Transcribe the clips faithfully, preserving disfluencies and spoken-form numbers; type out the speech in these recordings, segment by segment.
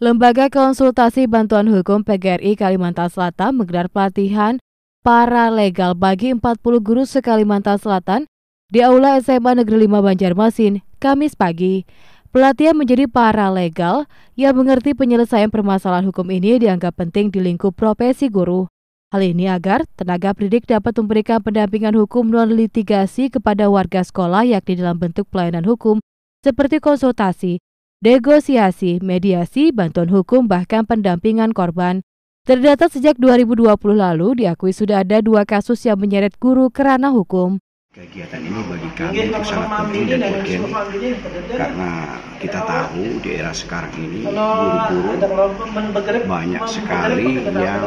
Lembaga Konsultasi Bantuan Hukum P G R I Kalimantan Selatan menggelar pelatihan paralegal bagi empat puluh guru se-Kalimantan Selatan di Aula S M A Negeri lima Banjarmasin, Kamis pagi. Pelatihan menjadi paralegal yang mengerti penyelesaian permasalahan hukum ini dianggap penting di lingkup profesi guru. Hal ini agar tenaga pendidik dapat memberikan pendampingan hukum non-litigasi kepada warga sekolah yakni dalam bentuk pelayanan hukum seperti konsultasi, negosiasi, mediasi, bantuan hukum, bahkan pendampingan korban. Terdata sejak dua ribu dua puluh lalu diakui sudah ada dua kasus yang menyeret guru ke ranah hukum. Kegiatan ini bagi kami itu sangat penting dan urgen karena kita tahu di era sekarang ini guru-guru banyak sekali yang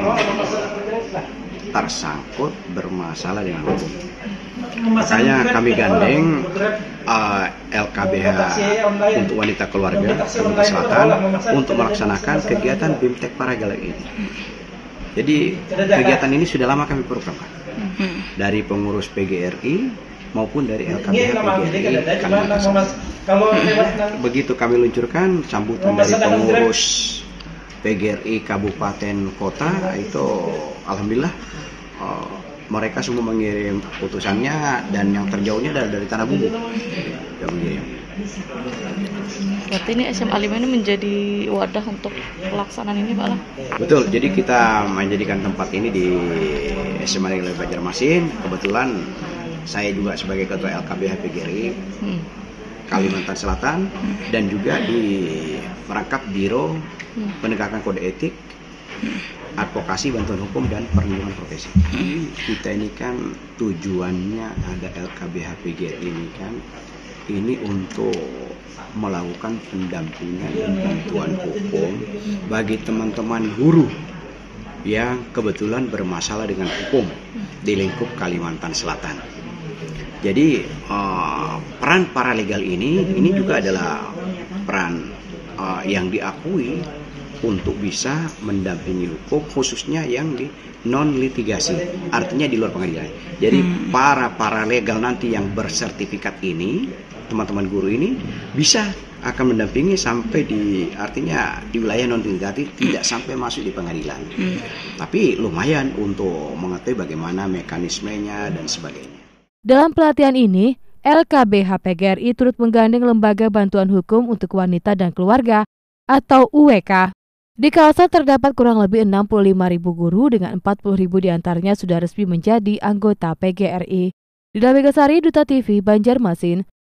tersangkut bermasalah dengan hukum. Makanya kami gandeng uh, L K B H untuk wanita keluarga Kalimantan Selatan untuk melaksanakan kegiatan BIMTEK Paralegal ini. Jadi kegiatan ini sudah lama kami programkan dari pengurus P G R I maupun dari L K B H P G R I Kalimantan Selatan. Begitu kami luncurkan sambutan dari pengurus P G R I Kabupaten Kota itu alhamdulillah uh, mereka semua mengirim putusannya dan yang terjauhnya adalah dari Tanah Bumbu yang mengirim. Berarti ini S M A lima ini menjadi wadah untuk pelaksanaan ini, Pak? Betul, jadi kita menjadikan tempat ini di S M A Negeri Banjarmasin. Kebetulan saya juga sebagai Ketua L K B H P G R I hmm. Kalimantan Selatan hmm. dan juga di merangkap Biro hmm. Penegakan Kode Etik, Advokasi, Bantuan Hukum, dan Perlindungan Profesi. Kita ini kan tujuannya ada L K B H P G R I ini kan ini untuk melakukan pendampingan dan bantuan hukum bagi teman-teman guru yang kebetulan bermasalah dengan hukum di lingkup Kalimantan Selatan. Jadi uh, peran paralegal ini ini juga adalah peran uh, yang diakui untuk bisa mendampingi hukum khususnya yang di non litigasi, artinya di luar pengadilan. Jadi hmm. para paralegal nanti yang bersertifikat ini, teman-teman guru ini bisa akan mendampingi sampai di artinya di wilayah non litigasi, tidak sampai masuk di pengadilan. Hmm. Tapi lumayan untuk mengetahui bagaimana mekanismenya dan sebagainya. Dalam pelatihan ini, L K B H P G R I turut menggandeng Lembaga Bantuan Hukum untuk Wanita dan Keluarga atau U W K. Di kawasan terdapat kurang lebih enam puluh lima ribu guru dengan empat puluh ribu diantaranya sudah resmi menjadi anggota P G R I. Dina Megasari, Duta T V, Banjarmasin.